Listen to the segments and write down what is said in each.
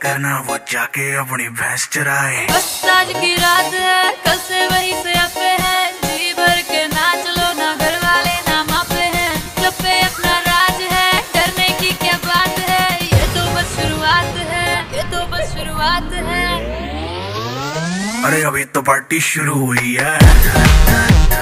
करना वो जाके अपनी भैंस चराए। बस आज की रात है, कल से वही से अपे है, जी भर के नाच लो, ना घर वाले ना मापे हैं, क्लब पे अपना राज है, डरने की क्या बात है, ये तो बस शुरुआत है, ये तो बस शुरुआत है। अरे अभी तो पार्टी शुरू हुई है।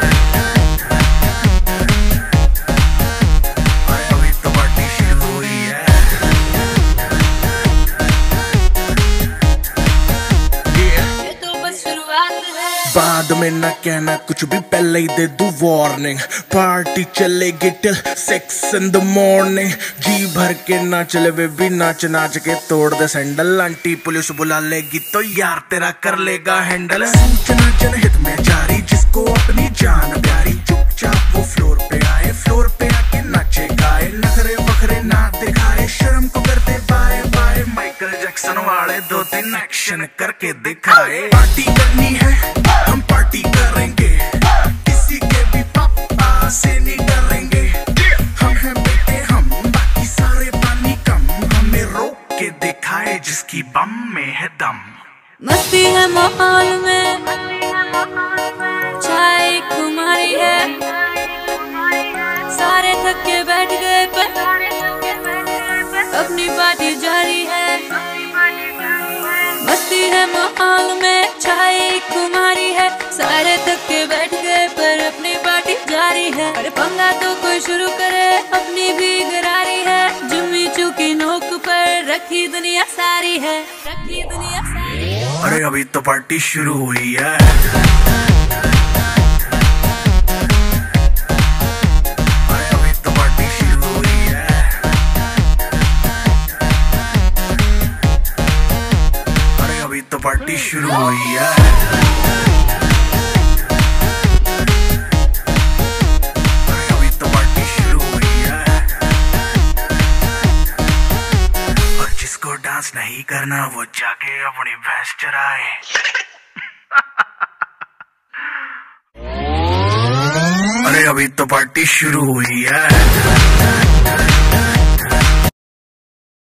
बाद में ना कहना कुछ भी, पहले ही दे दूं वार्निंग। पार्टी चलेगी टिल 6 in the morning। जी भर के नाच ले वे भी, नाच नाच के तोड़ दे सैंडल। आंटी पुलिस बुला लेगी तो यार तेरा कर लेगा हैंडल। सूचना जनहित में जारी, जिसको अपनी जान प्यारी, चुपचाप वो फ्लोर पे आए, फ्लोर पे आके नाचे गाए, नखरे बखरे ना दिखाए, शर्म को कर दे बाय बाय। माइकल जैक्सन वाले 2-3 एक्शन करके दिखाए। पार्टी करनी है हम पार्टी करेंगे, किसी के भी पापा से नहीं डरेंगे। हम हैं बेटे हम, बाकी सारे पानी कम, हमें रोक के दिखाए जिसकी बम में है दम। मस्ती है माहौल में, चाय कुमारी है, सारे थक के बैठ गए पर अपनी पार्टी जारी है। मस्ती है माहौल में, चाय कुमारी है, सारे थक के बैठ गए पर अपनी पार्टी जारी है। अरे पंगा तो कोई शुरू करे, अपनी भी गरारी है, जुम्मी चूकी नोक पर रखी दुनिया सारी है, रखी दुनिया सारी है। अरे अभी तो पार्टी शुरू हुई है। पार्टी शुरू हुई है। अभी तो पार्टी शुरू हुई है। और जिसको डांस नहीं करना वो जाके अपनी भैंस चराए। अरे अभी तो पार्टी शुरू हुई है।